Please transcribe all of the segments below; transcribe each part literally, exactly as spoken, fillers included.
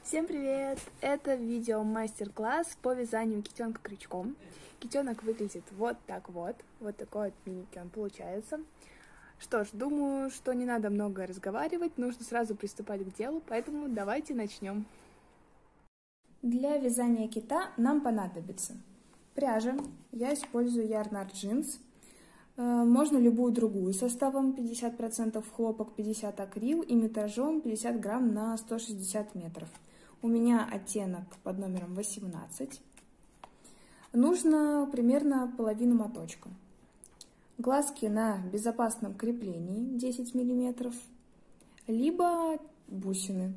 Всем привет! Это видео мастер-класс по вязанию китенка крючком. Китенок выглядит вот так вот. Вот такой вот миленький он получается. Что ж, думаю, что не надо много разговаривать, нужно сразу приступать к делу, поэтому давайте начнем. Для вязания кита нам понадобится пряжа. Я использую Yarn Art Jeans. Можно любую другую составом пятьдесят процентов хлопок, пятьдесят акрил и метражом пятьдесят грамм на сто шестьдесят метров. У меня оттенок под номером восемнадцать. Нужно примерно половину моточка. Глазки на безопасном креплении десять миллиметров, либо бусины,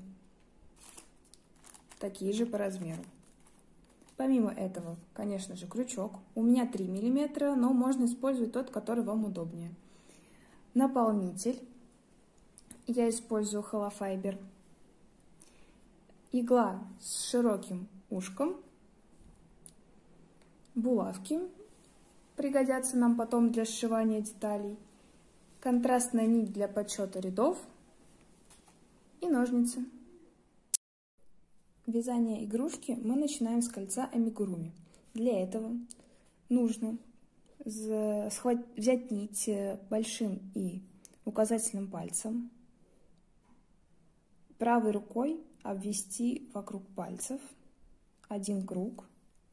такие же по размеру. Помимо этого, конечно же, крючок. У меня три миллиметра, но можно использовать тот, который вам удобнее. Наполнитель. Я использую Hello Fiber. Игла с широким ушком. Булавки. Пригодятся нам потом для сшивания деталей. Контрастная нить для подсчета рядов. И ножницы. Вязание игрушки мы начинаем с кольца амигуруми. Для этого нужно взять нить большим и указательным пальцем, правой рукой обвести вокруг пальцев один круг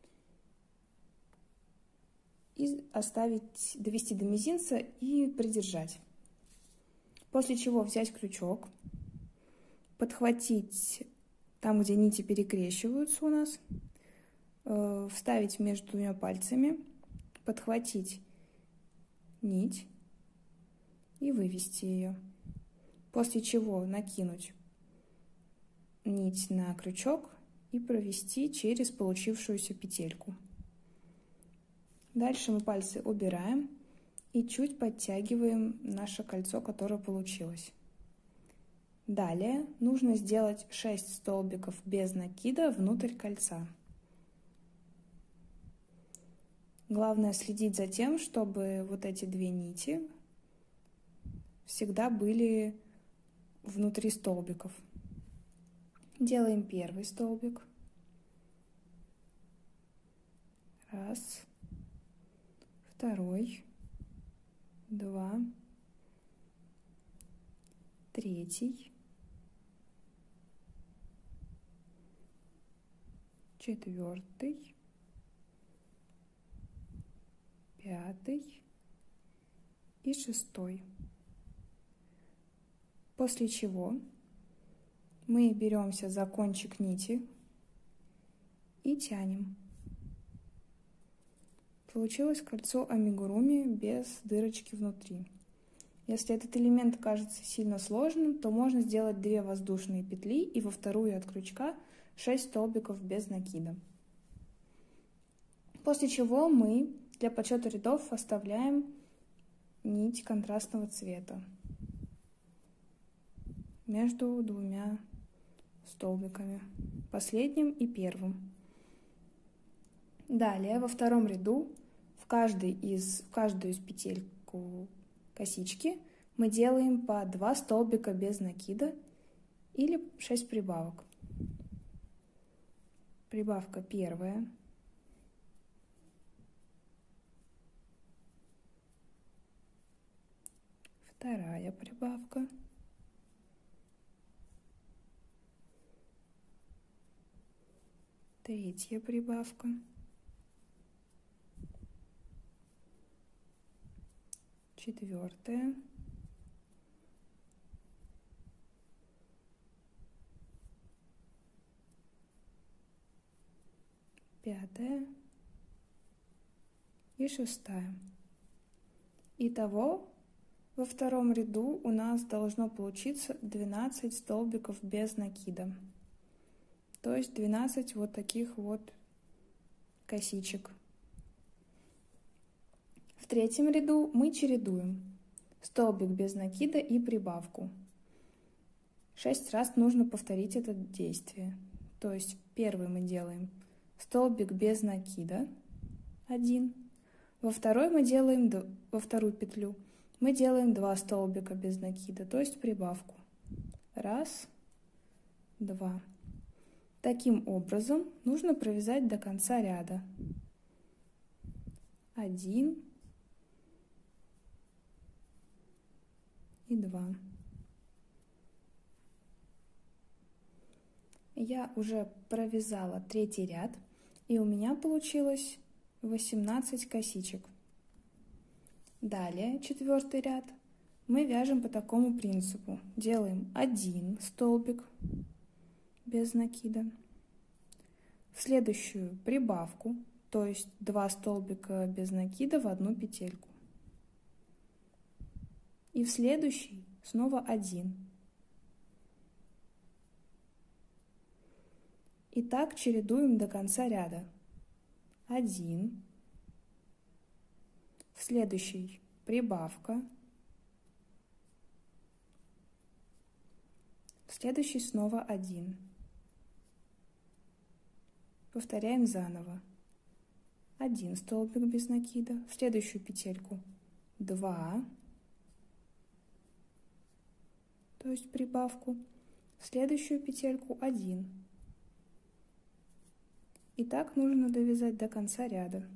и оставить, довести до мизинца и придержать. После чего взять крючок, подхватить там, где нити перекрещиваются у нас, э, вставить между двумя пальцами, подхватить нить и вывести ее. После чего накинуть нить на крючок и провести через получившуюся петельку. Дальше мы пальцы убираем и чуть подтягиваем наше кольцо, которое получилось. Далее нужно сделать шесть столбиков без накида внутрь кольца. Главное следить за тем, чтобы вот эти две нити всегда были внутри столбиков. Делаем первый столбик. Раз. Второй. Два. Третий. Четвертый. Пятый. И шестой. После чего мы беремся за кончик нити и тянем. Получилось кольцо амигуруми без дырочки внутри. Если этот элемент кажется сильно сложным, то можно сделать две воздушные петли и во вторую от крючка шесть столбиков без накида. После чего мы для подсчета рядов оставляем нить контрастного цвета между двумя столбиками, последним и первым. Далее во втором ряду в, каждый из, в каждую из петельку косички мы делаем по два столбика без накида или шесть прибавок. Прибавка первая. Вторая прибавка. Третья прибавка. Четвертая. Пятая. И шестая. Итого во втором ряду у нас должно получиться двенадцать столбиков без накида. То есть двенадцать вот таких вот косичек. В третьем ряду мы чередуем столбик без накида и прибавку. Шесть раз нужно повторить это действие. То есть первый мы делаем столбик без накида один, во второй мы делаем во вторую петлю мы делаем два столбика без накида, то есть прибавку. Раз, два. Таким образом нужно провязать до конца ряда. Один и два. Я уже провязала третий ряд, и у меня получилось восемнадцать косичек. Далее, четвертый ряд, мы вяжем по такому принципу. Делаем один столбик без накида, в следующую прибавку, то есть два столбика без накида в одну петельку, и в следующий снова один. И так чередуем до конца ряда. один, в следующий прибавка, в следующий снова один. Повторяем заново. один столбик без накида, в следующую петельку два, то есть прибавку, в следующую петельку один. И так нужно довязать до конца ряда.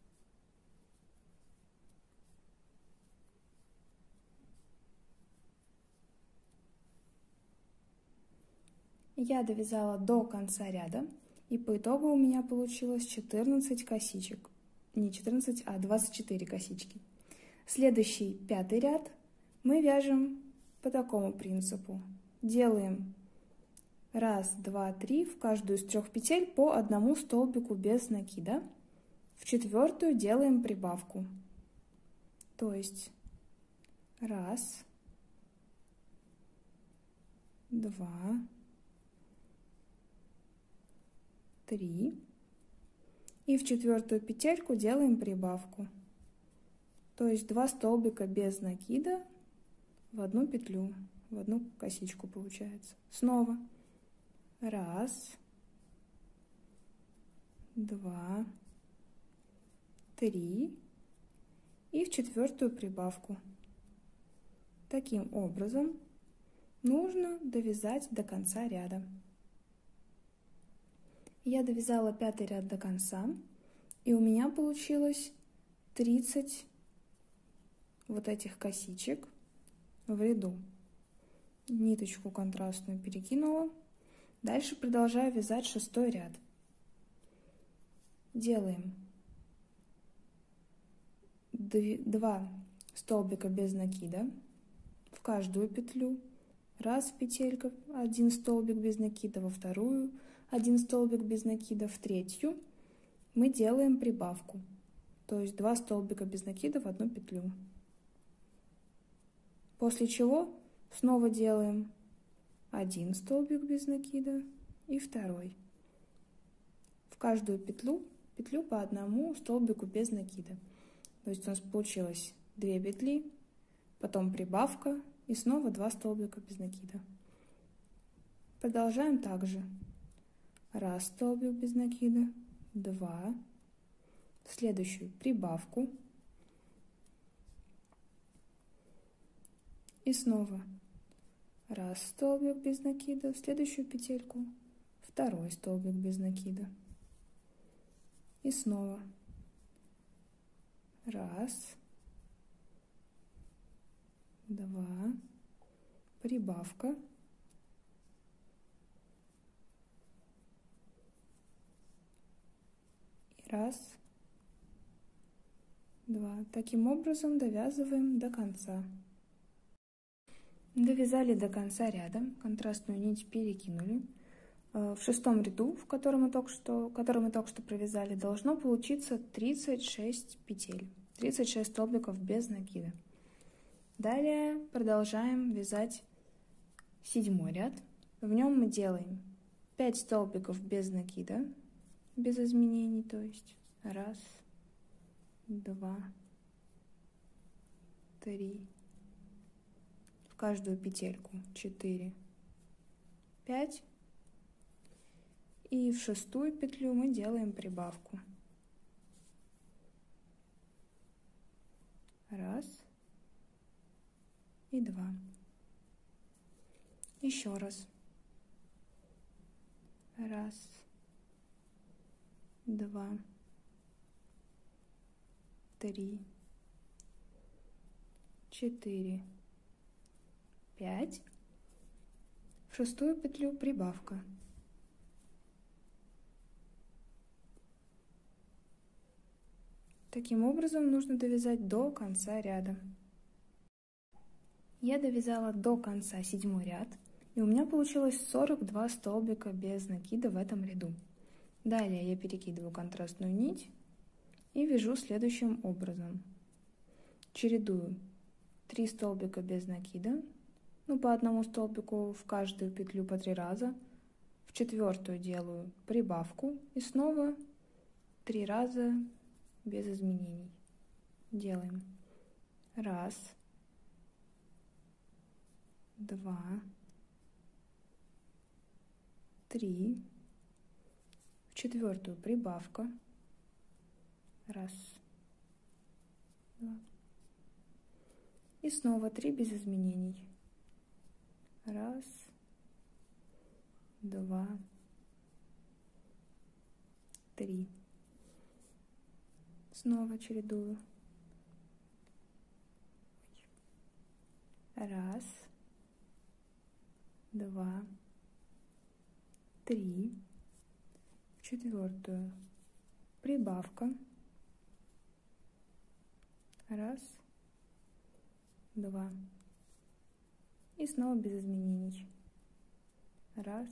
Я довязала до конца ряда, и по итогу у меня получилось четырнадцать косичек. Не четырнадцать, а двадцать четыре косички. Следующий пятый ряд мы вяжем по такому принципу. Делаем раз, два, три в каждую из трех петель по одному столбику без накида. В четвертую делаем прибавку. То есть раз, два, три. И в четвертую петельку делаем прибавку. То есть два столбика без накида в одну петлю, в одну косичку получается. Снова. Раз, два, три. И в четвертую прибавку. Таким образом нужно довязать до конца ряда. Я довязала пятый ряд до конца, и у меня получилось тридцать вот этих косичек в ряду. Ниточку контрастную перекинула. Дальше продолжаю вязать шестой ряд. Делаем два столбика без накида в каждую петлю. Раз петелька, один столбик без накида, во вторую один столбик без накида, в третью мы делаем прибавку, то есть два столбика без накида в одну петлю. После чего снова делаем один столбик без накида и второй. В каждую петлю, петлю по одному столбику без накида. То есть у нас получилось две петли, потом прибавка и снова два столбика без накида. Продолжаем также. Раз столбик без накида, два, в следующую прибавку и снова раз столбик без накида, в следующую петельку второй столбик без накида и снова раз, два, прибавка. Раз, два. Таким образом довязываем до конца. Довязали до конца ряда, контрастную нить перекинули. В шестом ряду, в котором мы только что, который мы только что провязали, должно получиться тридцать шесть петель, тридцать шесть столбиков без накида. Далее продолжаем вязать седьмой ряд. В нем мы делаем пять столбиков без накида, без изменений, то есть раз, два, три, в каждую петельку четыре, пять, и в шестую петлю мы делаем прибавку. Раз и два. Еще раз. Раз, два, три, четыре, пять. В шестую петлю прибавка. Таким образом нужно довязать до конца ряда. Я довязала до конца седьмой ряд, и у меня получилось сорок два столбика без накида в этом ряду. Далее я перекидываю контрастную нить и вяжу следующим образом. Чередую три столбика без накида, ну по одному столбику в каждую петлю по три раза. В четвертую делаю прибавку и снова три раза без изменений. Делаем раз, два, три. В четвертую прибавка. Раз, два. И снова три без изменений. Раз, два, три. Снова чередую. Раз, два, три. В четвертую прибавка. Раз, два. И снова без изменений. Раз,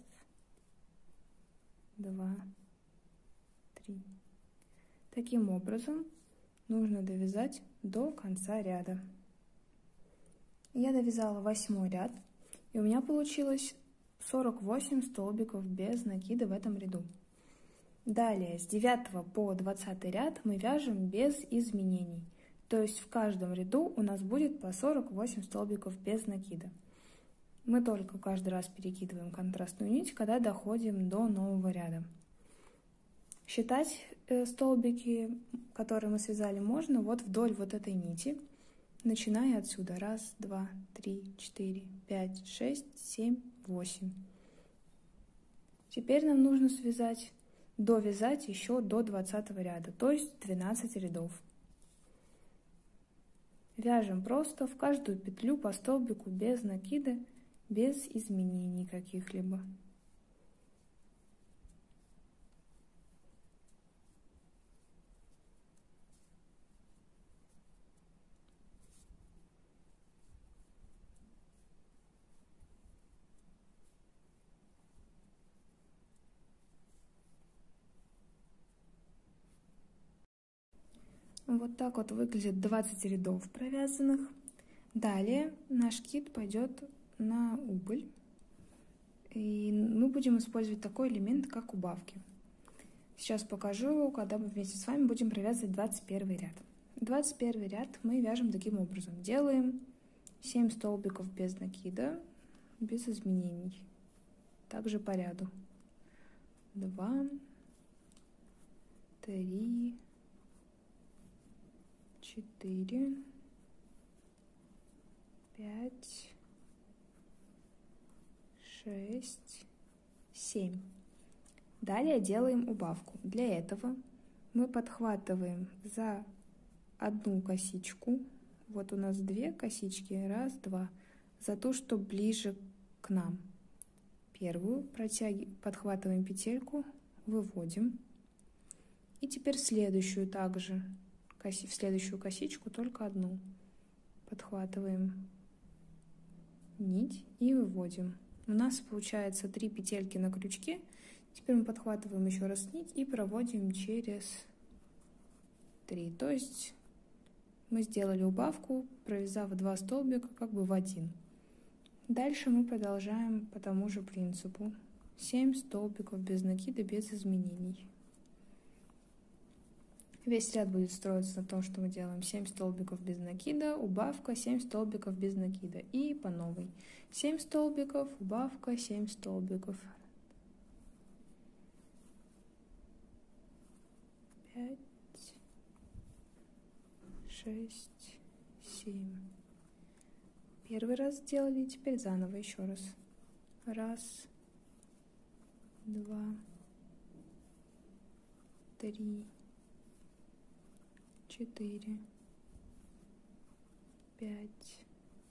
два, три. Таким образом нужно довязать до конца ряда. Я довязала восьмой ряд, и у меня получилось сорок восемь столбиков без накида в этом ряду. Далее с девятого по двадцатый ряд мы вяжем без изменений. То есть в каждом ряду у нас будет по сорок восемь столбиков без накида. Мы только каждый раз перекидываем контрастную нить, когда доходим до нового ряда. Считать э, столбики, которые мы связали, можно вот вдоль вот этой нити, начиная отсюда. Раз, два, три, четыре, пять, шесть, семь, восемь. Теперь нам нужно связать, довязать еще до двадцатого ряда, то есть двенадцать рядов. Вяжем просто в каждую петлю по столбику без накида, без изменений каких-либо. Вот так вот выглядит двадцать рядов провязанных. Далее наш кит пойдет на убыль. И мы будем использовать такой элемент, как убавки. Сейчас покажу, когда мы вместе с вами будем провязывать двадцать первый ряд. двадцать первый ряд мы вяжем таким образом. Делаем семь столбиков без накида, без изменений. Также по ряду. два, три, четыре, пять, шесть, семь. Далее делаем убавку. Для этого мы подхватываем за одну косичку, вот у нас две косички, раз, два, за ту, что ближе к нам. Первую протягиваем, подхватываем петельку, выводим. И теперь следующую также, в следующую косичку, только одну. Подхватываем нить и выводим. У нас получается три петельки на крючке. Теперь мы подхватываем еще раз нить и проводим через три. То есть мы сделали убавку, провязав два столбика как бы в один. Дальше мы продолжаем по тому же принципу. семь столбиков без накида, без изменений. Весь ряд будет строиться на том, что мы делаем семь столбиков без накида, убавка, семь столбиков без накида. И по новой. семь столбиков, убавка, семь столбиков. пять, шесть, семь. Первый раз сделали, теперь заново еще раз. Раз, два, три, четыре, пять,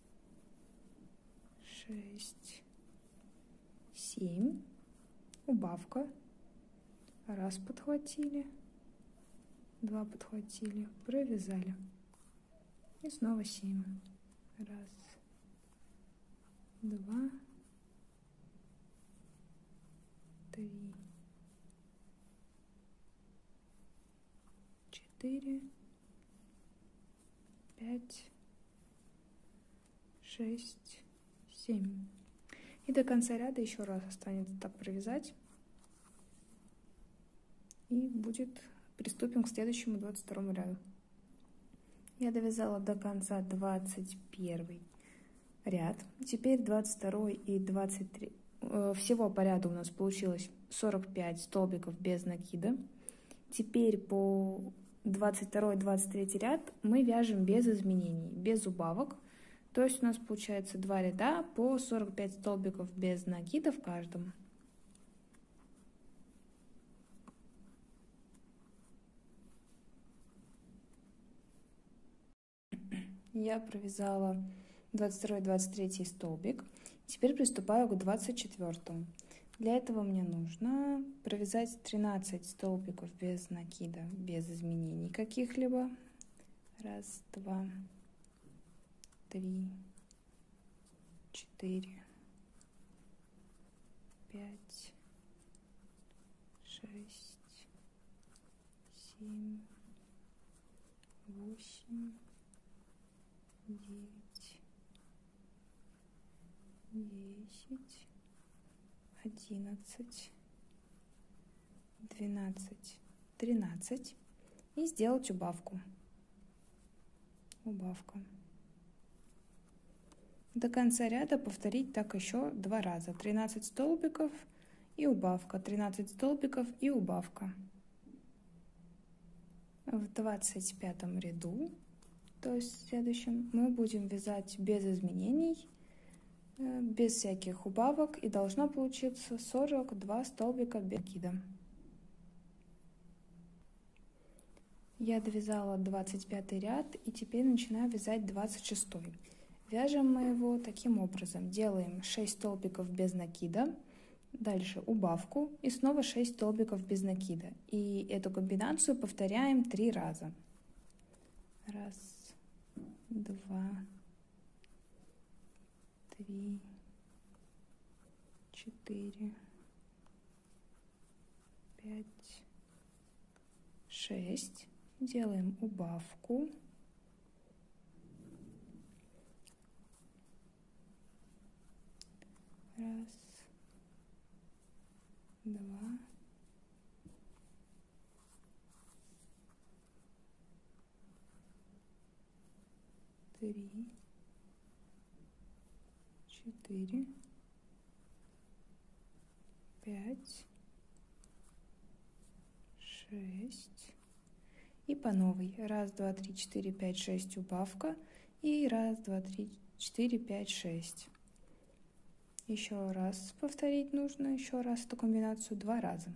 шесть, семь. Убавка. Раз подхватили, два подхватили, провязали. И снова семь. Раз, два, три, четыре, пять, шесть, семь. И до конца ряда еще раз останется так провязать. И будет, приступим к следующему двадцать второму ряду. Я довязала до конца двадцать первый ряд. Теперь двадцать второй и двадцать третий. Всего по ряду у нас получилось сорок пять столбиков без накида. Теперь по двадцать второй и двадцать третий ряд мы вяжем без изменений, без убавок. То есть у нас получается два ряда по сорок пять столбиков без накида в каждом. Я провязала двадцать второй и двадцать третий столбик. Теперь приступаю к двадцать четвёртому. Для этого мне нужно провязать тринадцать столбиков без накида, без изменений каких-либо. Раз, два, три, четыре, пять, шесть, семь, восемь, девять, десять, одиннадцать, двенадцать, тринадцать. И сделать убавку. Убавка. До конца ряда повторить так еще два раза. тринадцать столбиков и убавка. тринадцать столбиков и убавка. В двадцать пятом ряду, то есть в следующем, мы будем вязать без изменений, без всяких убавок, и должно получиться сорок два столбика без накида. Я довязала двадцать пятый ряд, и теперь начинаю вязать двадцать шестой. Вяжем мы его таким образом. Делаем шесть столбиков без накида, дальше убавку и снова шесть столбиков без накида. И эту комбинацию повторяем три раза. Раз, два, три, четыре, пять, шесть. Делаем убавку. Раз, два, три, четыре, пять, шесть. И по новой. Раз, два, три, четыре, пять, шесть, убавка. И раз, два, три, четыре, пять, шесть. Еще раз повторить нужно, еще раз эту комбинацию два раза.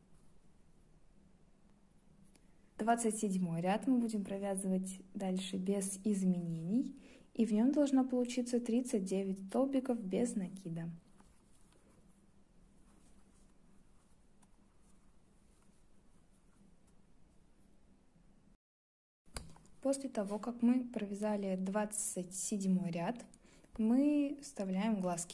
двадцать седьмой ряд мы будем провязывать дальше без изменений. И в нем должно получиться тридцать девять столбиков без накида. После того, как мы провязали двадцать седьмой ряд, мы вставляем глазки.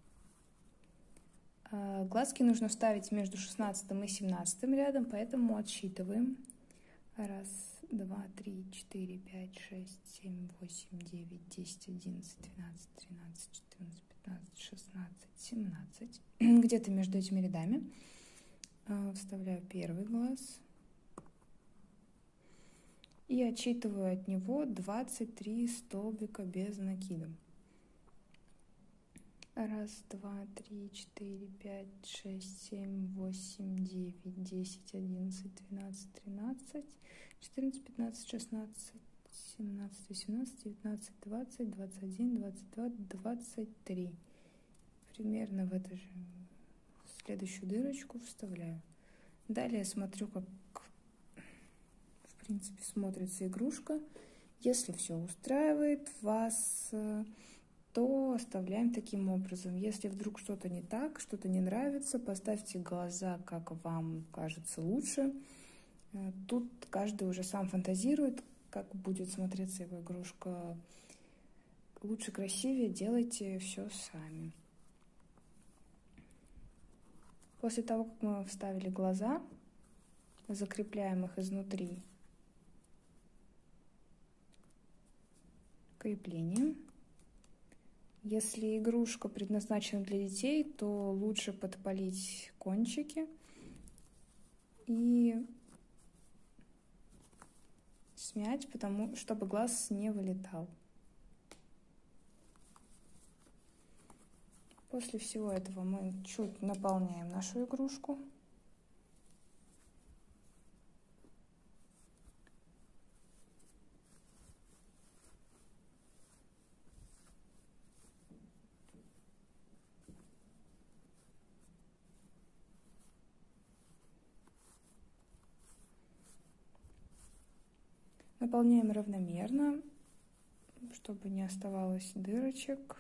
Глазки нужно вставить между шестнадцатым и семнадцатым рядом, поэтому отсчитываем. Раз, два, три, четыре, пять, шесть, семь, восемь, девять, десять, одиннадцать, двенадцать, тринадцать, четырнадцать, пятнадцать, шестнадцать, семнадцать. Где-то между этими рядами вставляю первый глаз. И отсчитываю от него двадцать три столбика без накида. Раз, два, три, четыре, пять, шесть, семь, восемь, девять, десять, одиннадцать, двенадцать, тринадцать, четырнадцать, пятнадцать, шестнадцать, семнадцать, восемнадцать, девятнадцать, двадцать, двадцать один, двадцать два, двадцать три. Примерно в это же следующую дырочку вставляю. Далее смотрю, как в принципе смотрится игрушка. Если все устраивает вас, то оставляем таким образом. Если вдруг что-то не так, что-то не нравится, поставьте глаза, как вам кажется лучше. Тут каждый уже сам фантазирует, как будет смотреться его игрушка лучше, красивее. Делайте все сами. После того, как мы вставили глаза, закрепляем их изнутри креплением. Если игрушка предназначена для детей, то лучше подпалить кончики и смять, потому чтобы глаз не вылетал. После всего этого мы чуть наполняем нашу игрушку. Наполняем равномерно, чтобы не оставалось дырочек.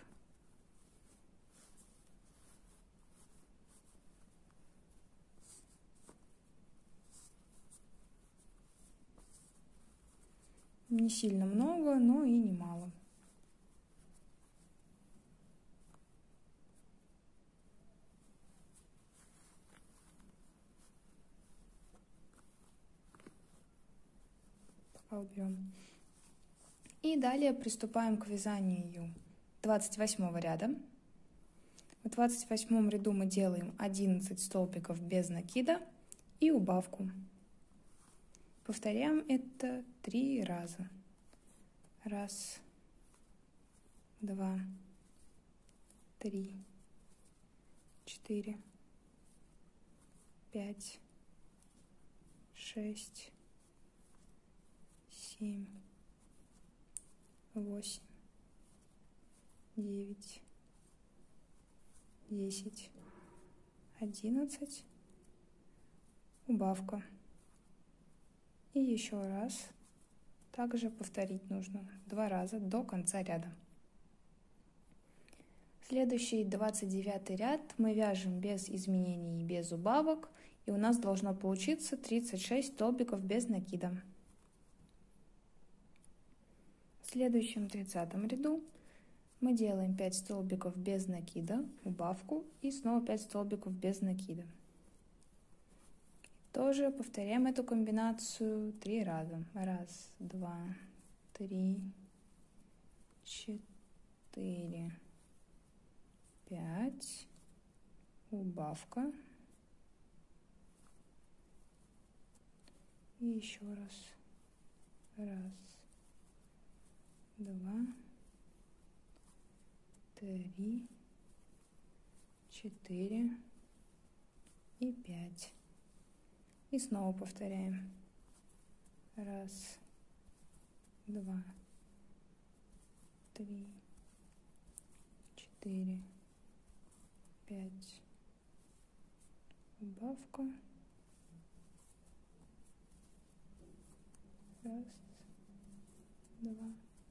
Не сильно много, но и не мало. Пока уберем. И далее приступаем к вязанию двадцать восьмого ряда. В двадцать восьмом ряду мы делаем одиннадцать столбиков без накида и убавку. Повторяем это три раза. Раз, два, три, четыре, пять, шесть, семь, восемь, девять, десять, одиннадцать. Убавка. И еще раз. Также повторить нужно два раза до конца ряда. Следующий двадцать девятый ряд мы вяжем без изменений и без убавок. И у нас должно получиться тридцать шесть столбиков без накида. В следующем тридцатом ряду мы делаем пять столбиков без накида, убавку и снова пять столбиков без накида. Тоже повторяем эту комбинацию три раза. Раз, два, три, четыре, пять, убавка. И еще раз. Раз, два, три, четыре и пять. И снова повторяем. Раз, два, три, четыре, пять. Убавка. Раз, два,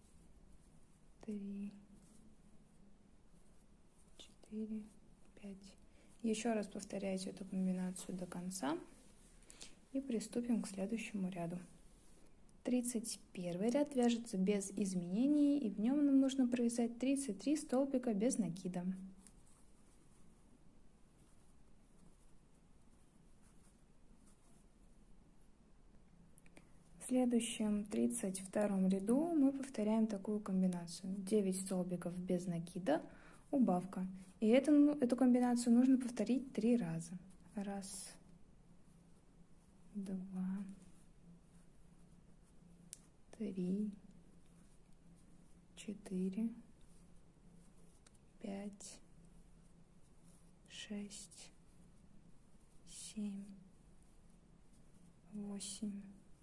три, четыре, пять. Еще раз повторяйте эту комбинацию до конца. И приступим к следующему ряду. тридцать первый ряд вяжется без изменений, и в нем нам нужно провязать тридцать три столбика без накида. В следующем тридцать втором ряду мы повторяем такую комбинацию. девять столбиков без накида, убавка. И эту, эту комбинацию нужно повторить три раза. Раз, два, три, четыре, пять, шесть, семь, восемь,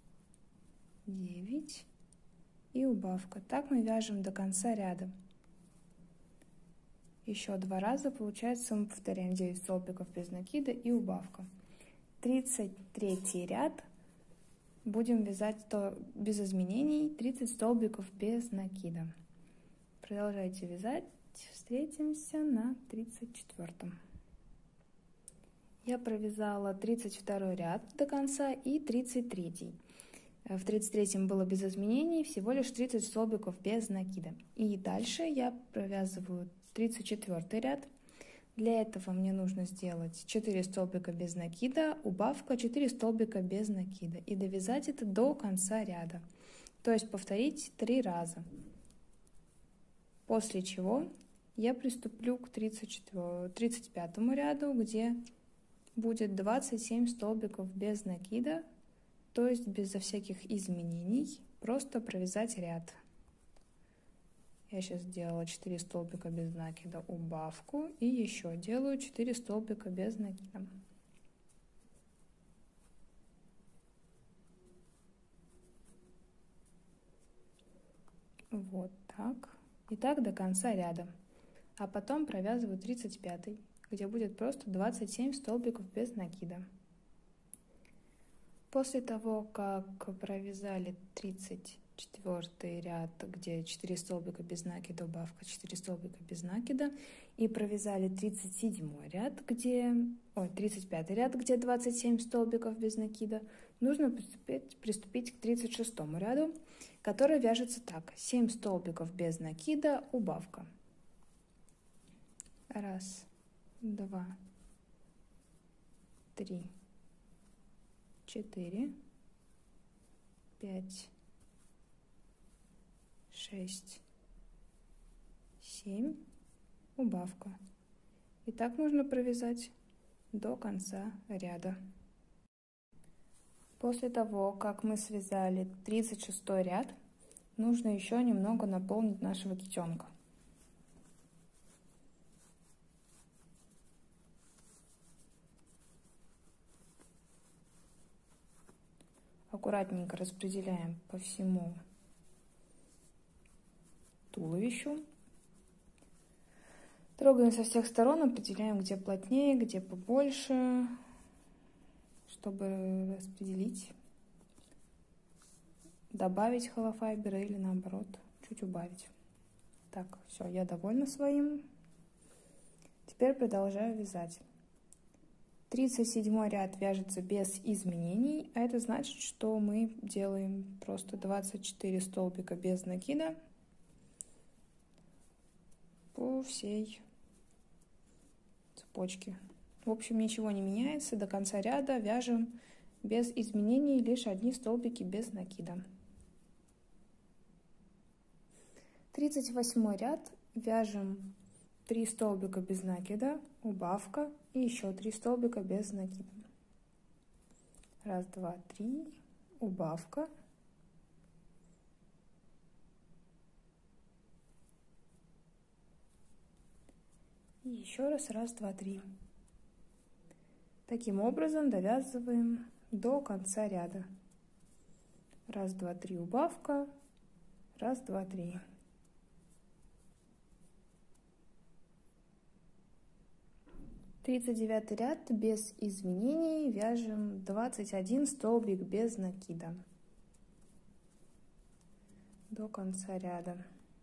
девять и убавка. Так мы вяжем до конца ряда. Еще два раза, получается, мы повторяем девять столбиков без накида и убавка. тридцать третий ряд будем вязать то без изменений, тридцать столбиков без накида. Продолжайте вязать, встретимся на тридцать четвёртом. Я провязала тридцать второй ряд до конца и тридцать третий. В тридцать третьем было без изменений, всего лишь тридцать столбиков без накида. И дальше я провязываю тридцать четвёртый ряд. Для этого мне нужно сделать четыре столбика без накида, убавка, четыре столбика без накида. И довязать это до конца ряда. То есть повторить три раза. После чего я приступлю к тридцать пятому ряду, где будет двадцать семь столбиков без накида, то есть безо всяких изменений, просто провязать ряд. Я сейчас сделала четыре столбика без накида, убавку, и еще делаю четыре столбика без накида. Вот так. И так до конца ряда. А потом провязываю тридцать пятый, где будет просто двадцать семь столбиков без накида. После того, как провязали тридцать четвёртый ряд, где четыре столбика без накида, убавка, четыре столбика без накида, и провязали тридцать седьмой ряд, где, ой, тридцать пятый ряд, где двадцать семь столбиков без накида, нужно приступить, приступить к тридцать шестому ряду, который вяжется так: семь столбиков без накида, убавка. Раз, два, три, четыре, пять, шесть, семь, убавка. И так нужно провязать до конца ряда. После того, как мы связали тридцать шестой ряд, нужно еще немного наполнить нашего китенка. Аккуратненько распределяем по всему туловищу. Трогаем со всех сторон, определяем, где плотнее, где побольше, чтобы распределить, добавить холофайбера или наоборот, чуть убавить. Так, все, я довольна своим. Теперь продолжаю вязать. тридцать седьмой ряд вяжется без изменений, а это значит, что мы делаем просто двадцать четыре столбика без накида по всей цепочке. В общем, ничего не меняется, до конца ряда вяжем без изменений, лишь одни столбики без накида. тридцать восьмой ряд вяжем три столбика без накида, убавка и еще три столбика без накида. Раз, два, три, убавка. И еще раз, раз, два, три. Таким образом довязываем до конца ряда. Раз, два, три, убавка. Раз, два, три. тридцать девятый ряд без изменений вяжем двадцать один столбик без накида до конца ряда.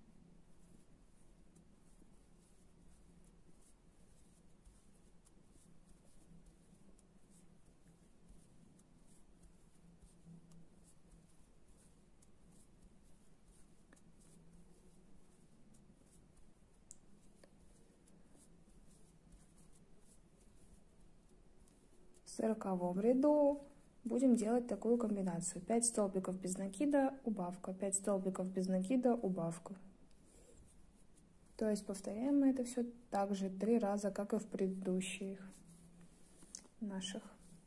В сороковом ряду будем делать такую комбинацию: пять столбиков без накида, убавка, пять столбиков без накида, убавка. То есть повторяем мы это все так же три раза, как и в предыдущих наших.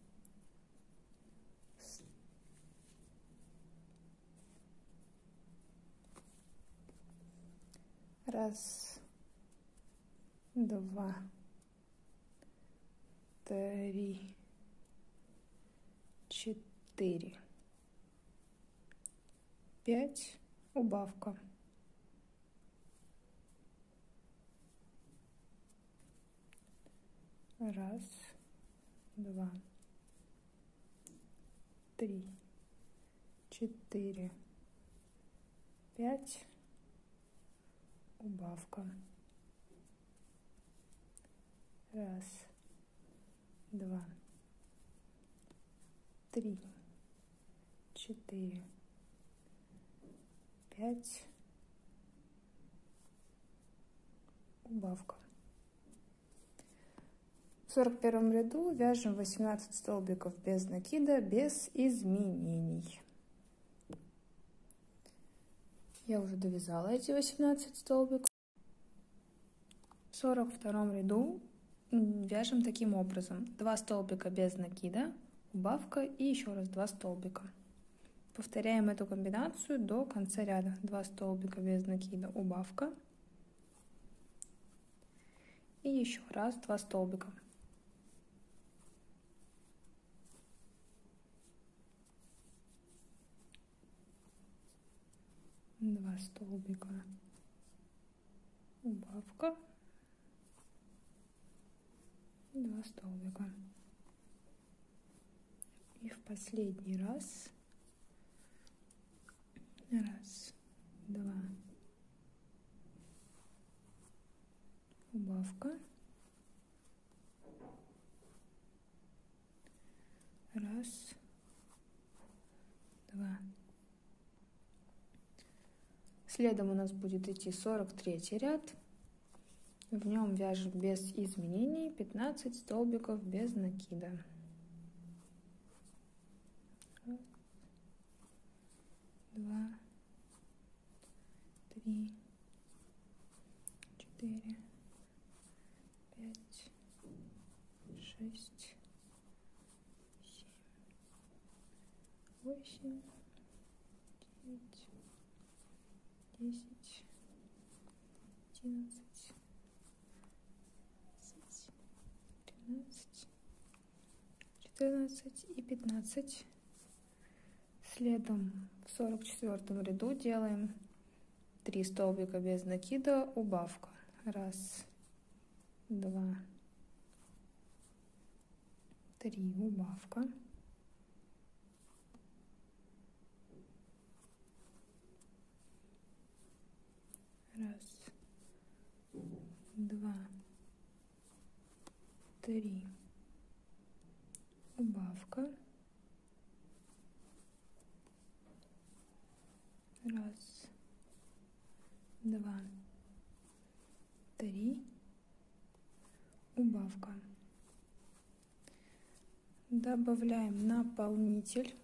Раз, два, три, четыре, пять, убавка. Раз, два, три, четыре, пять. Убавка. Раз, два, три, четыре, пять. Убавка. В сорок первом ряду вяжем восемнадцать столбиков без накида, без изменений. Я уже довязала эти восемнадцать столбиков. В сорок втором ряду вяжем таким образом: два столбика без накида, убавка и еще раз два столбика. Повторяем эту комбинацию до конца ряда. два столбика без накида, убавка и еще раз два столбика. Два столбика, убавка, два столбика. И в последний раз раз, два, убавка, раз, два. Следом у нас будет идти сорок третий ряд. В нем вяжем без изменений пятнадцать столбиков без накида. Раз, два, три, четыре, пять, шесть, семь, восемь, девять, десять, одиннадцать, тринадцать, четырнадцать и пятнадцать. Следом в сорок четвёртом ряду делаем три столбика без накида, убавка. Раз, два, три, убавка. Раз, два, три, убавка. Раз, два, три, убавка. Добавляем наполнитель.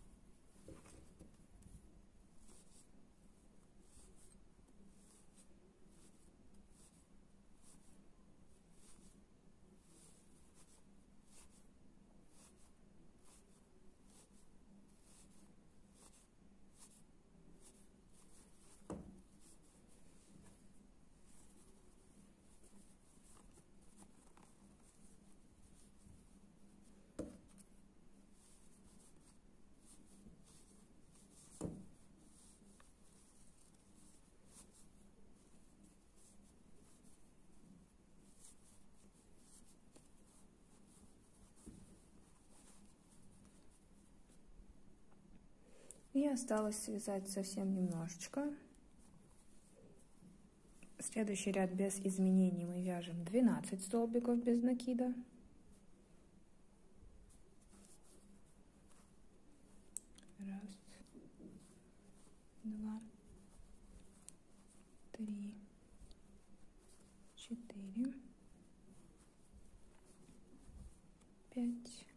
И осталось связать совсем немножечко. Следующий ряд без изменений мы вяжем двенадцать столбиков без накида. Раз, два, три, четыре, пять,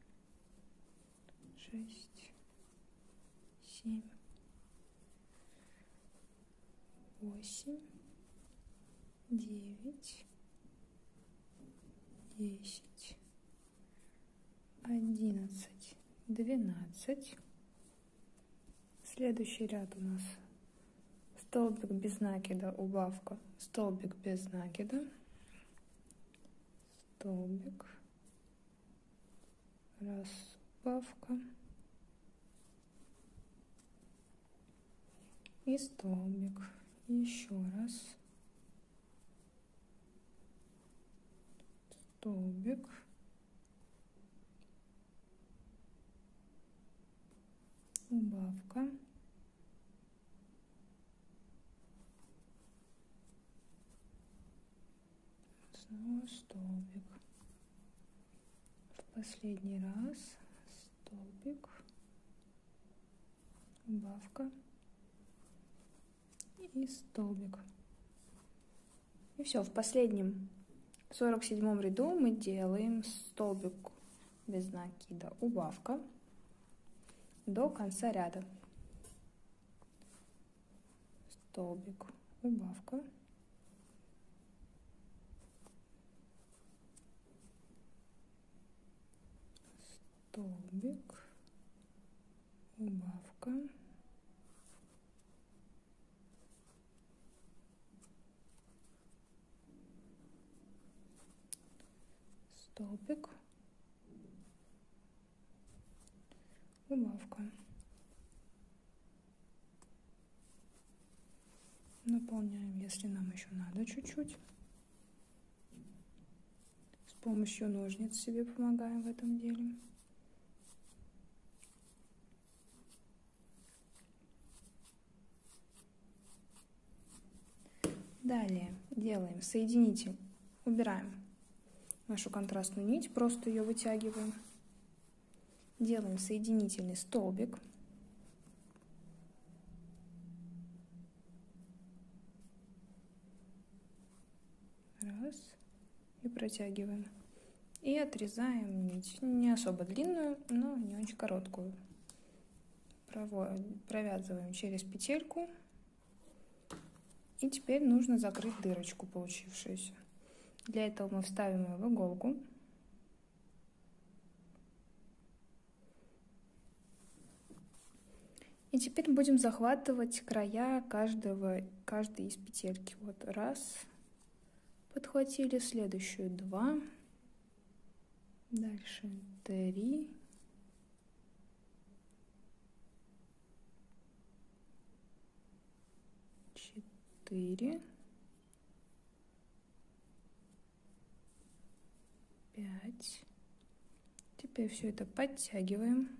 шесть, семь, восемь, девять, десять, одиннадцать, двенадцать. Следующий ряд у нас столбик без накида, убавка, столбик без накида, столбик, раз, убавка и столбик, еще раз, столбик, столбик. В последний раз столбик, убавка и столбик. И все, в последнем сорок седьмом ряду мы делаем столбик без накида, убавка до конца ряда. Столбик, убавка. Столбик, убавка. Столбик, убавка. Наполняем, если нам еще надо чуть-чуть. С помощью ножниц себе помогаем в этом деле. Далее делаем соединитель, убираем нашу контрастную нить, просто ее вытягиваем. Делаем соединительный столбик. Раз. И протягиваем. И отрезаем нить. Не особо длинную, но не очень короткую. Провязываем через петельку. И теперь нужно закрыть дырочку получившуюся. Для этого мы вставим ее в иголку. И теперь будем захватывать края каждого, каждой из петельки. Вот раз, подхватили, следующую два, дальше три, четыре, пять. Теперь все это подтягиваем.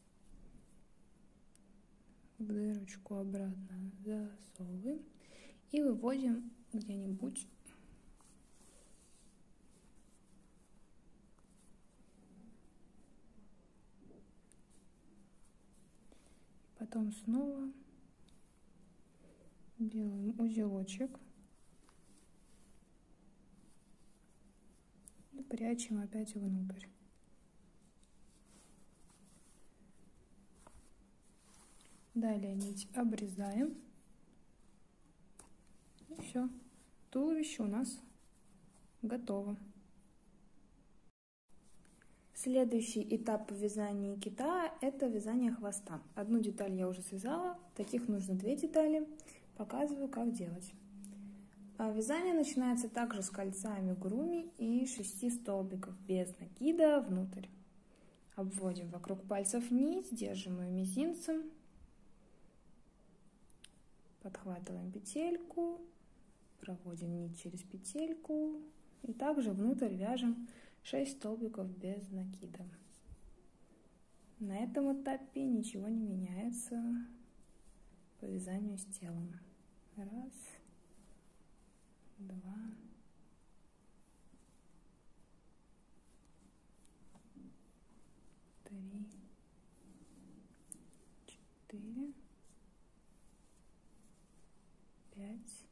В дырочку обратно засовываем и выводим где-нибудь потом снова делаем узелочек и прячем опять внутрь. Далее нить обрезаем. И все. Туловище у нас готово. Следующий этап по вязанию кита – это вязание хвоста. Одну деталь я уже связала, таких нужно две детали. Показываю, как делать. А вязание начинается также с кольца амигуруми и шести столбиков без накида внутрь. Обводим вокруг пальцев нить, держим ее мизинцем. Подхватываем петельку, проводим нить через петельку и также внутрь вяжем шесть столбиков без накида. На этом этапе ничего не меняется по вязанию с телом. Раз, два, три, четыре, пять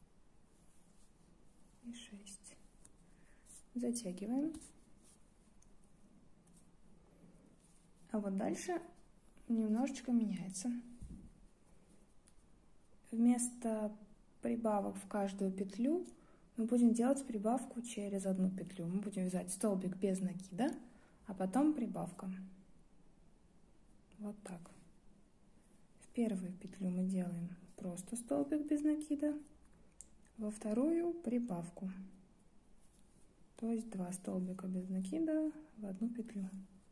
и шесть. Затягиваем. А вот дальше немножечко меняется. Вместо прибавок в каждую петлю мы будем делать прибавку через одну петлю. Мы будем вязать столбик без накида, а потом прибавка. Вот так. В первую петлю мы делаем просто столбик без накида, во вторую прибавку, то есть два столбика без накида в одну петлю.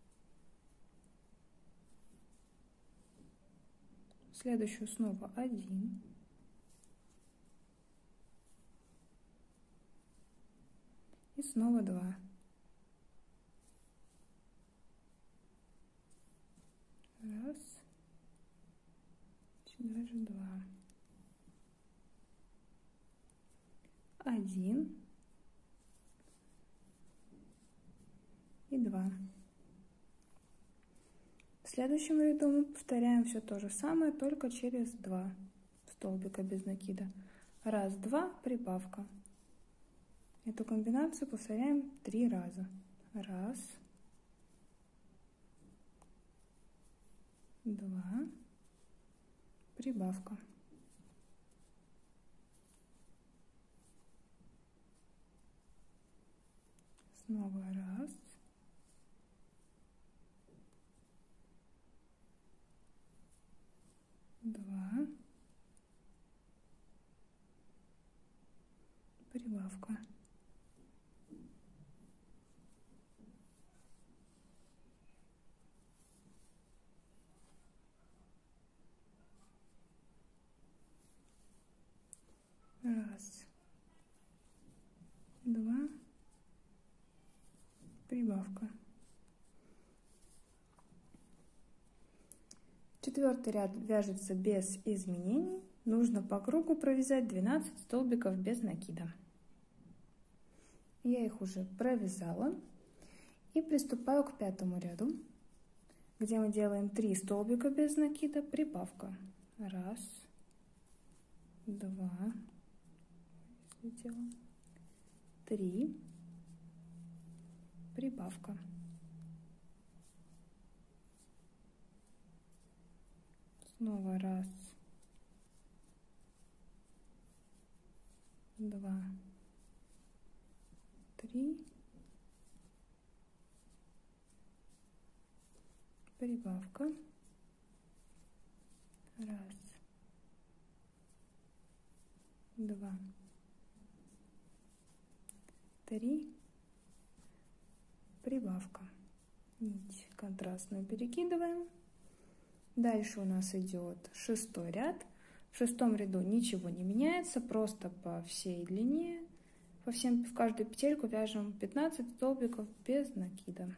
Следующую снова один, и снова два. Раз, даже два. Один, два. В следующем ряду мы повторяем все то же самое, только через два столбика без накида. Раз, два, прибавка. Эту комбинацию повторяем три раза. Раз, два, прибавка. Снова раз, два, прибавка. Раз, два, прибавка. Четвертый ряд вяжется без изменений. Нужно по кругу провязать двенадцать столбиков без накида. Я их уже провязала. И приступаю к пятому ряду, где мы делаем три столбика без накида, прибавка. Раз, два, три, прибавка. Снова раз, два, три, прибавка. Раз, два, три, прибавка. Нить контрастную перекидываем. Дальше у нас идет шестой ряд. В шестом ряду ничего не меняется, просто по всей длине, по всем, в каждую петельку вяжем пятнадцать столбиков без накида.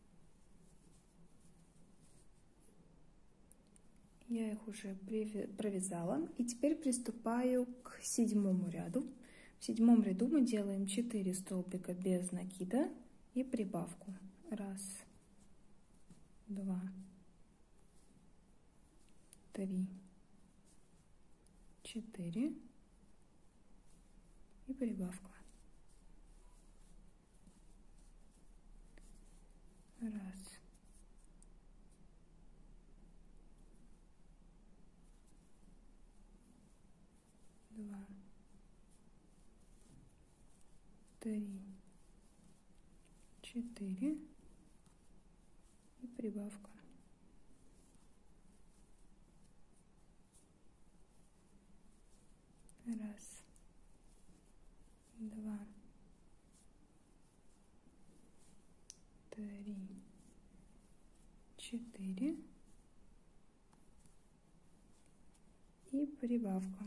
Я их уже провязала. И теперь приступаю к седьмому ряду. В седьмом ряду мы делаем четыре столбика без накида и прибавку. Раз, два, три, четыре и прибавка. Раз, два, три, четыре и прибавка. Раз, два, три, четыре и прибавка.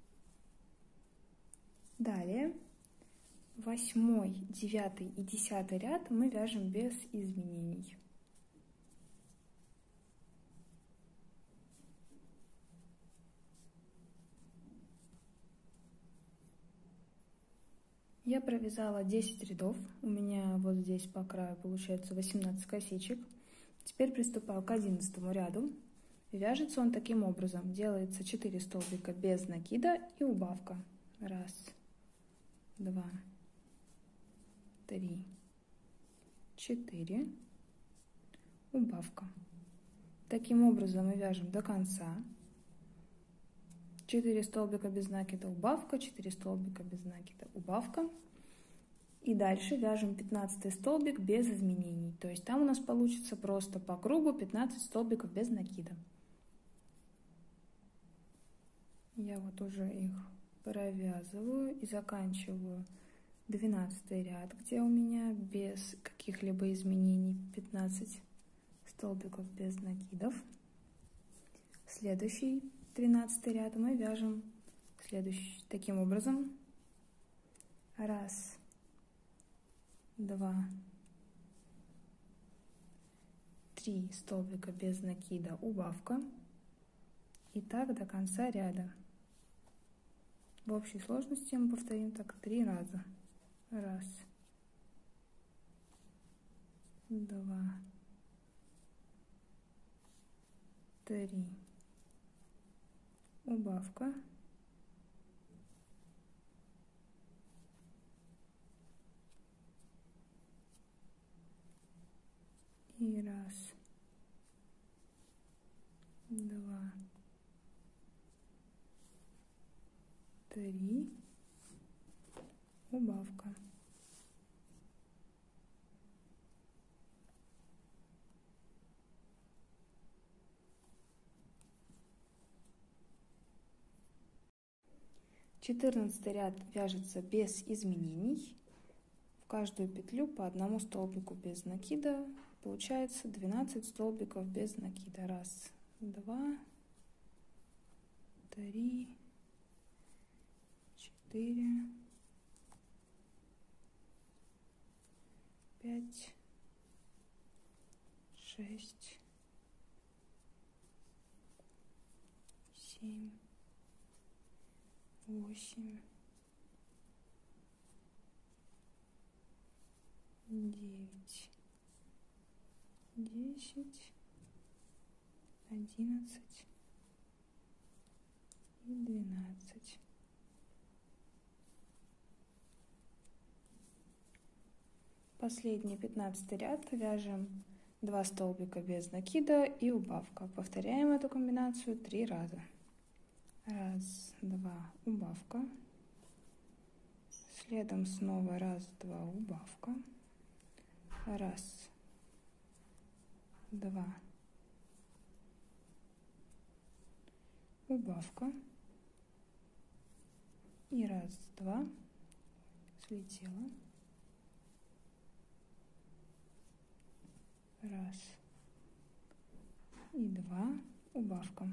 Далее восьмой, девятый и десятый ряд мы вяжем без изменений. Я провязала десять рядов, у меня вот здесь по краю получается восемнадцать косичек. Теперь приступаю к одиннадцатому ряду. Вяжется он таким образом. Делается четыре столбика без накида и убавка. Раз, два, три, четыре, убавка. Таким образом мы вяжем до конца. четыре столбика без накида, убавка, четыре столбика без накида, убавка. И дальше вяжем пятнадцатый столбик без изменений. То есть там у нас получится просто по кругу пятнадцать столбиков без накида. Я вот уже их провязываю и заканчиваю двенадцатый ряд, где у меня без каких-либо изменений пятнадцать столбиков без накидов. Следующий тринадцатый ряд мы вяжем следующий таким образом. Раз, два, три столбика без накида, убавка. И так до конца ряда. В общей сложности мы повторим так три раза. Раз, два, три, убавка, и раз, два, три, убавка. Четырнадцатый ряд вяжется без изменений. В каждую петлю по одному столбику без накида. Получается двенадцать столбиков без накида. Раз, два, три, четыре, пять, шесть, семь, восемь, девять, десять, одиннадцать и двенадцать. Последний пятнадцатый ряд вяжем два столбика без накида и убавка. Повторяем эту комбинацию три раза. Раз, два, убавка. Следом снова раз, два, убавка. Раз, два, убавка. И раз, два, слетела. Раз и два, убавка.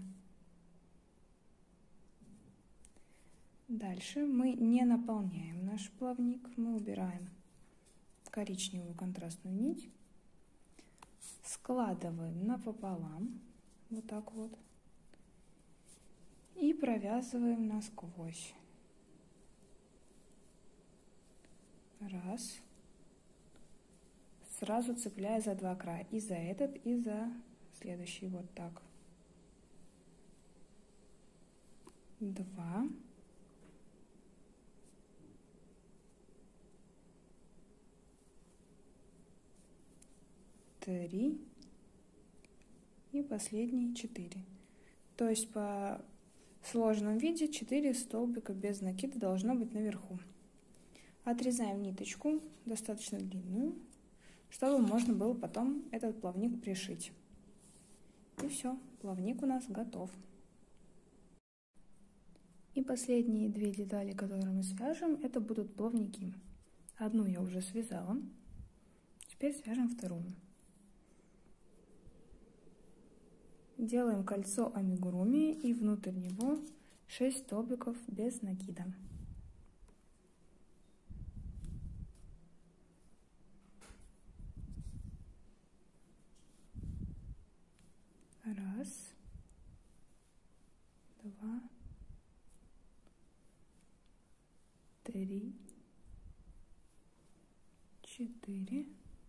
Дальше мы не наполняем наш плавник, мы убираем коричневую контрастную нить, складываем напополам, вот так вот, и провязываем насквозь. Раз. Сразу цепляя за два края, и за этот, и за следующий, вот так. Два. Три. И последний четыре. То есть по сложенном виде четыре столбика без накида должно быть наверху. Отрезаем ниточку, достаточно длинную, чтобы можно было потом этот плавник пришить. И все, плавник у нас готов. И последние две детали, которые мы свяжем, это будут плавники. Одну я уже связала, теперь свяжем вторую. Делаем кольцо амигуруми и внутрь него шесть столбиков без накида. Раз, два, три, четыре,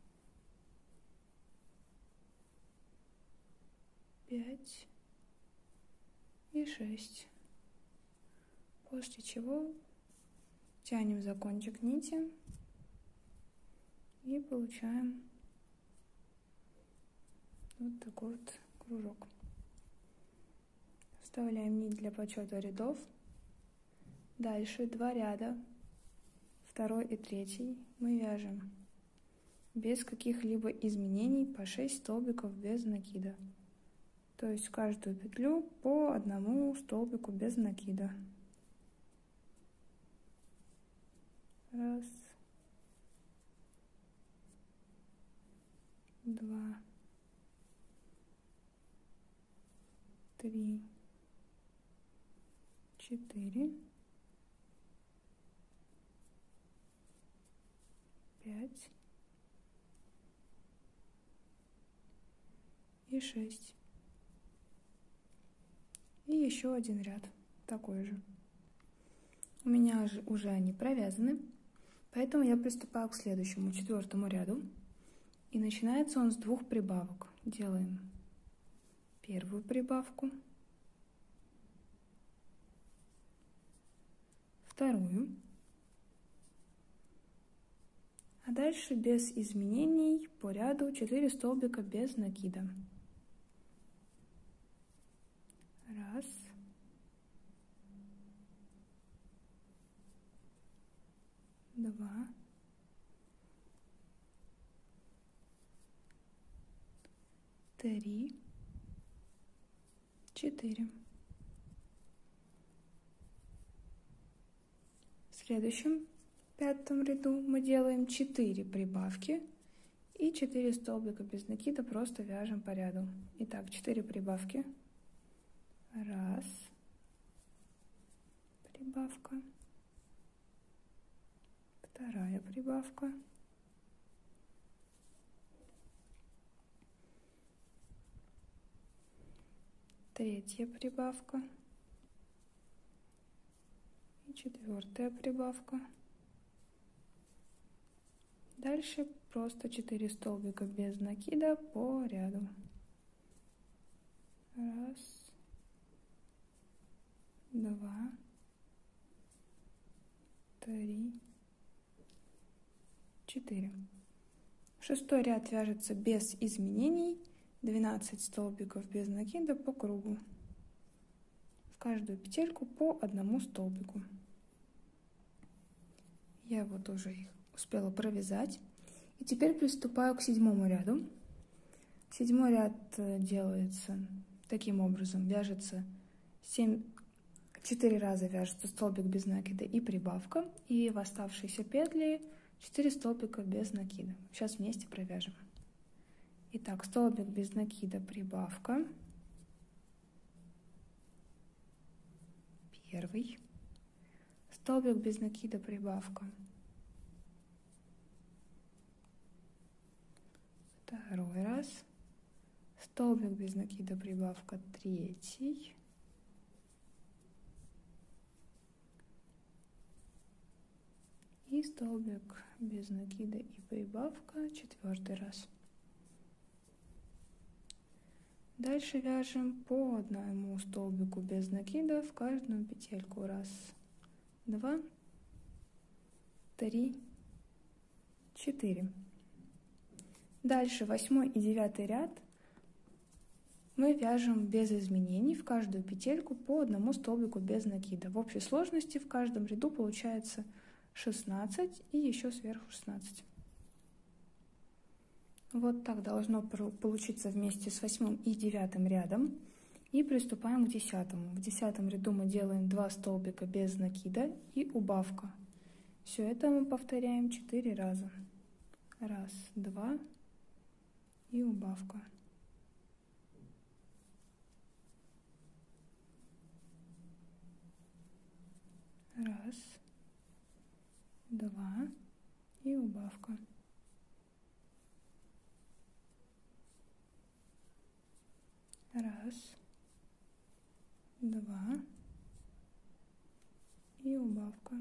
пять и шесть. После чего тянем за кончик нити и получаем вот такой вот кружок. Вставляем нить для подсчета рядов. Дальше два ряда, второй и третий, мы вяжем без каких-либо изменений по шесть столбиков без накида. То есть в каждую петлю по одному столбику без накида. Раз, два, три, четыре, пять и шесть. И еще один ряд такой же. У меня же уже они провязаны, поэтому я приступаю к следующему, четвертому ряду. И начинается он с двух прибавок. Делаем первую прибавку, вторую, а дальше без изменений по ряду четыре столбика без накида. Раз, два, три, четыре. В следующем пятом ряду мы делаем четыре прибавки и четыре столбика без накида, просто вяжем по ряду. Итак, четыре прибавки. Раз, прибавка, вторая прибавка, третья прибавка и четвертая прибавка. Дальше просто четыре столбика без накида по ряду. Раз, два, три, четыре. Шестой ряд вяжется без изменений, двенадцать столбиков без накида по кругу. В каждую петельку по одному столбику. Я вот уже их успела провязать. И теперь приступаю к седьмому ряду. Седьмой ряд делается таким образом. Вяжется семь, четыре раза вяжется столбик без накида и прибавка. И в оставшиеся петли четыре столбика без накида. Сейчас вместе провяжем. Итак, столбик без накида, прибавка. Первый. Столбик без накида, прибавка. Второй раз. Столбик без накида, прибавка, третий. И столбик без накида и прибавка, четвертый раз. Дальше вяжем по одному столбику без накида в каждую петельку. Раз, два, три, четыре. Дальше восьмой и девятый ряд мы вяжем без изменений в каждую петельку по одному столбику без накида. В общей сложности в каждом ряду получается шестнадцать и еще сверху шестнадцать. Вот так должно получиться вместе с восьмым и девятым рядом. И приступаем к десятому. В десятом ряду мы делаем два столбика без накида и убавка. Все это мы повторяем четыре раза. Раз, два и убавка. Раз, два и убавка. Раз, два и убавка.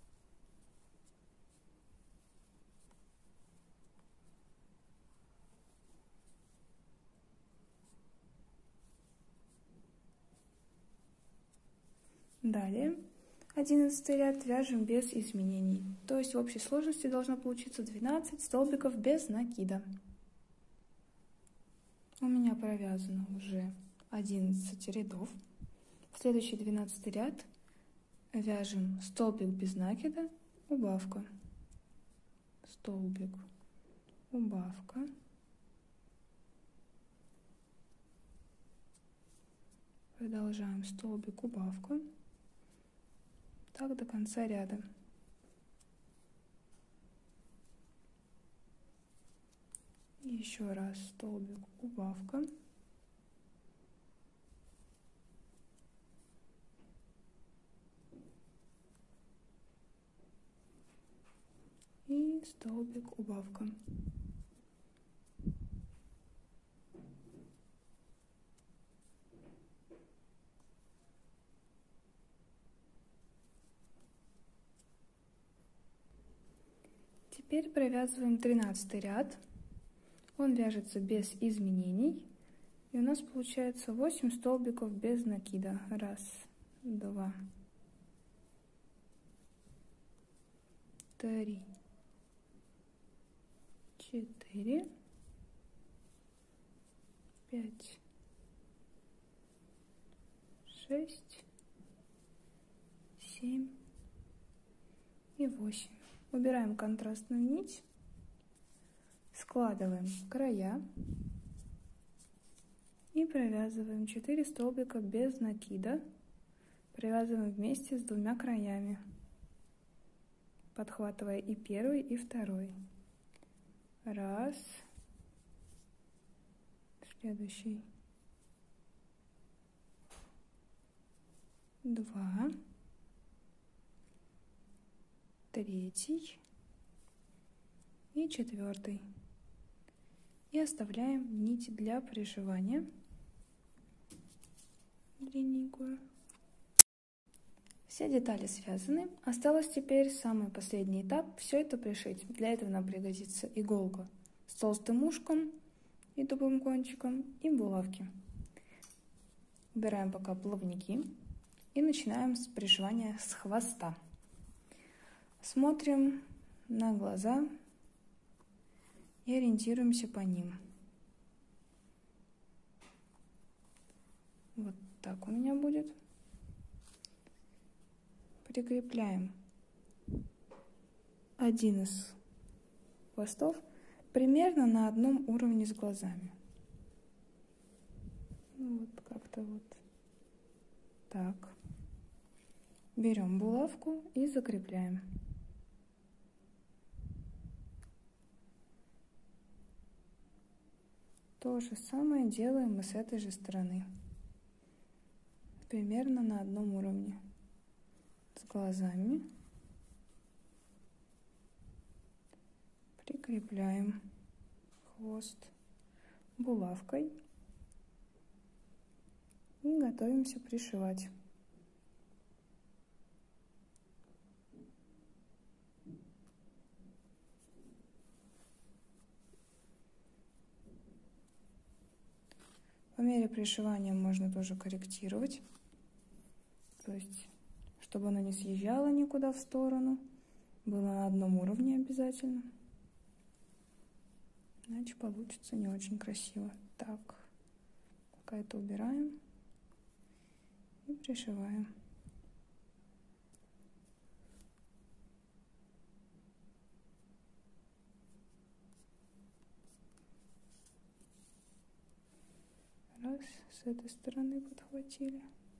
Далее одиннадцатый ряд вяжем без изменений. То есть в общей сложности должно получиться двенадцать столбиков без накида. У меня провязано уже одиннадцать рядов. Следующий двенадцатый ряд вяжем столбик без накида, убавка, столбик, убавка, продолжаем столбик, убавка, так до конца ряда. Еще раз столбик, убавка. И столбик, убавка. Теперь провязываем тринадцатый ряд. Он вяжется без изменений. И у нас получается восемь столбиков без накида. Раз, два, три, четыре, пять, шесть, семь и восемь. Убираем контрастную нить, складываем края и провязываем четыре столбика без накида. Провязываем вместе с двумя краями, подхватывая и первый, и второй. Раз, следующий, два, третий и четвертый. И оставляем нить для пришивания длинненькую. Все детали связаны. Осталось теперь самый последний этап — все это пришить. Для этого нам пригодится иголка с толстым ушком и тупым кончиком и булавки. Убираем пока плавники и начинаем с пришивания с хвоста. Смотрим на глаза и ориентируемся по ним. Вот так у меня будет. Прикрепляем один из хвостов примерно на одном уровне с глазами. Вот как-то вот так. Берем булавку и закрепляем. То же самое делаем и с этой же стороны. Примерно на одном уровне с глазами. Прикрепляем хвост булавкой и готовимся пришивать. По мере пришивания можно тоже корректировать, то есть чтобы оно не съезжало никуда в сторону, было на одном уровне обязательно, иначе получится не очень красиво. Так, пока это убираем и пришиваем. Раз, с этой стороны подхватили.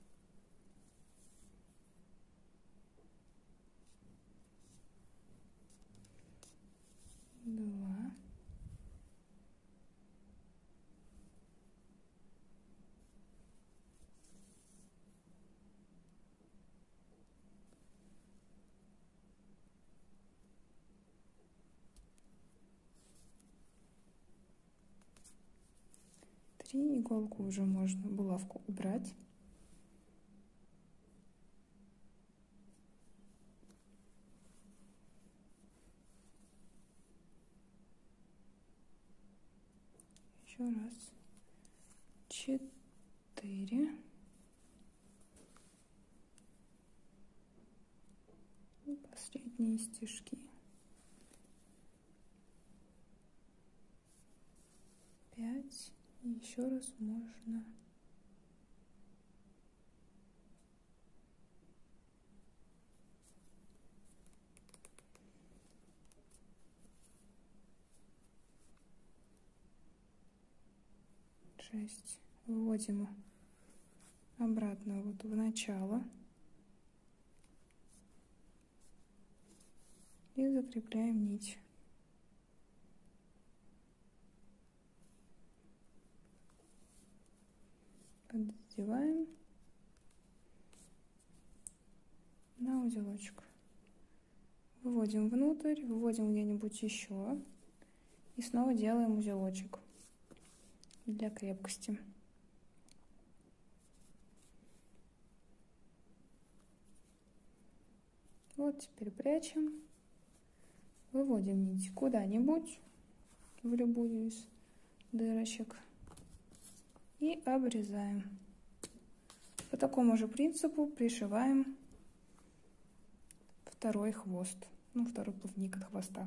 Два. Три. Иголку уже можно, булавку убрать. Еще раз. Четыре. И последние стежки. Пять. И еще раз можно шесть. Вводим обратно вот в начало и закрепляем нить. Поддеваем на узелочек. Выводим внутрь, выводим где-нибудь еще и снова делаем узелочек для крепкости. Вот теперь прячем, выводим нить куда-нибудь в любую из дырочек и обрезаем. По такому же принципу пришиваем второй хвост, ну, второй плавник от хвоста.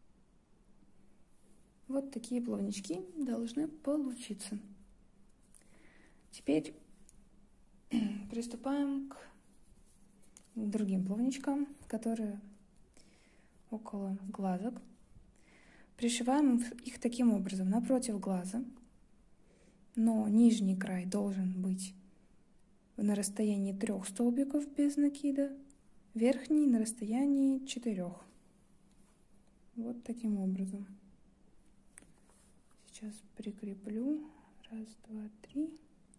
Вот такие плавнички должны получиться. Теперь приступаем к другим плавничкам, которые около глазок. Пришиваем их таким образом, напротив глаза, но нижний край должен быть на расстоянии трех столбиков без накида, верхний на расстоянии четырех. Вот таким образом. Сейчас прикреплю. Раз, два, три.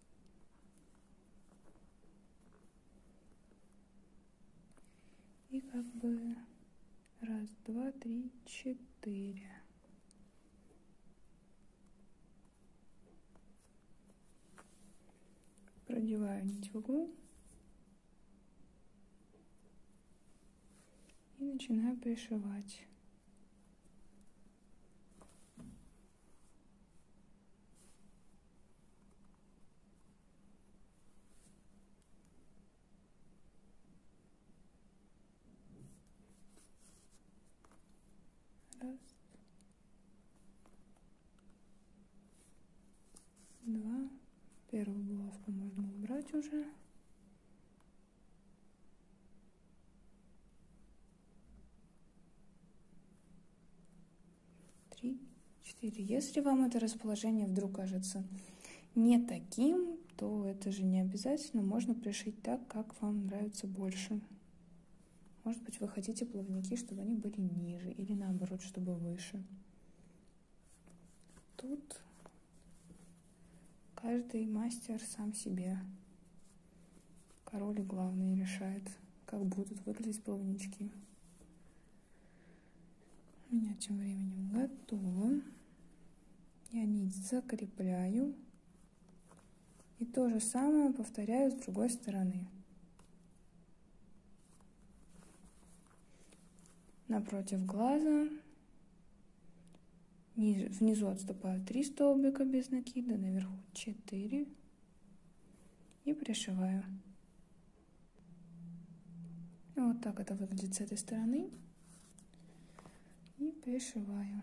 И как бы раз, два, три, четыре. Продеваю нить в углу и начинаю пришивать. Раз, два. Первую булавку можно убрать уже. Три, четыре. Если вам это расположение вдруг кажется не таким, то это же не обязательно. Можно пришить так, как вам нравится больше. Может быть, вы хотите плавники, чтобы они были ниже, или наоборот, чтобы выше. Тут каждый мастер сам себе, король и главный, решает, как будут выглядеть плавнички. У меня тем временем готово. Я нить закрепляю. И то же самое повторяю с другой стороны. Напротив глаза. Внизу отступаю три столбика без накида, наверху четыре. И пришиваю. И вот так это выглядит с этой стороны. И пришиваю.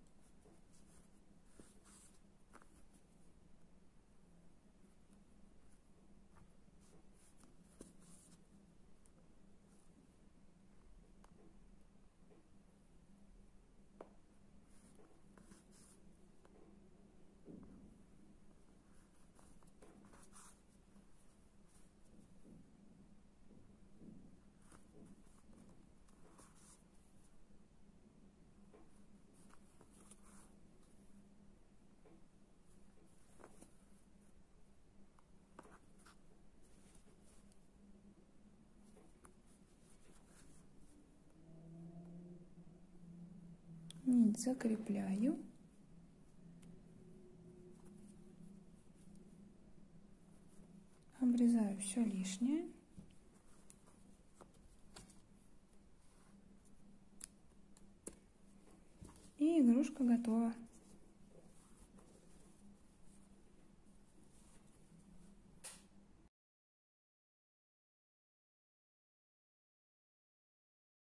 Нить закрепляю. Обрезаю все лишнее. И игрушка готова.